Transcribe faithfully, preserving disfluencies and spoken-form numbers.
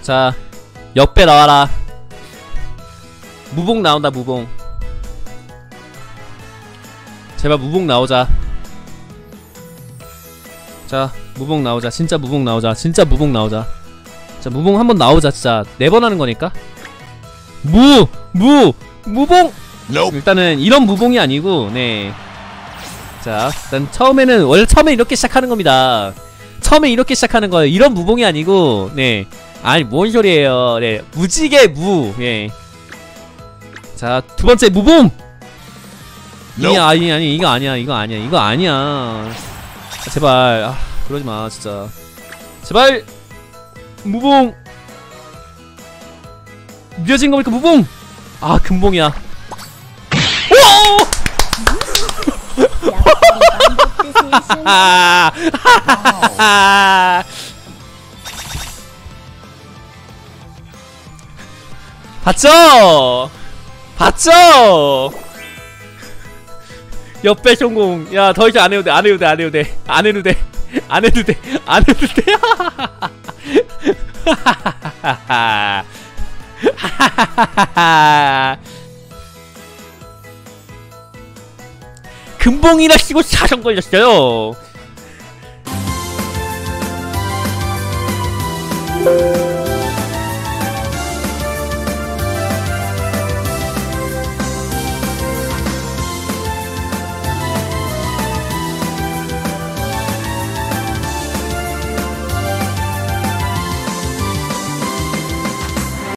자, 역배 나와라. 무봉 나온다, 무봉. 제발 무봉 나오자. 자, 무봉 나오자. 진짜 무봉 나오자. 진짜 무봉 나오자. 자, 무봉 한번 나오자. 진짜 네 번 하는 거니까. 무! 무! 무봉! Nope. 일단은 이런 무봉이 아니고, 네. 자, 일단 처음에는, 원래 처음에 이렇게 시작하는 겁니다. 처음에 이렇게 시작하는 거예요. 이런 무봉이 아니고, 네. 아니, 뭔 소리예요. 네. 무지개 무. 예. 자, 두 번째 무봉! Nope. 이게 아니, 아니, 이거 아니야. 이거 아니야. 이거 아니야. 아, 제발. 아, 그러지 마, 진짜. 제발! 무봉! 느려진 거 보니까 무봉! 아, 금봉이야. 오! 봤죠? 봤죠? 옆배 성공. 야, 더 이상 안 해도 돼, 안 해도 돼, 안 해도 돼, 안 해도 돼, 안 해도 돼, 안 해도 돼. 금봉이라 쓰고 사선 걸렸어요.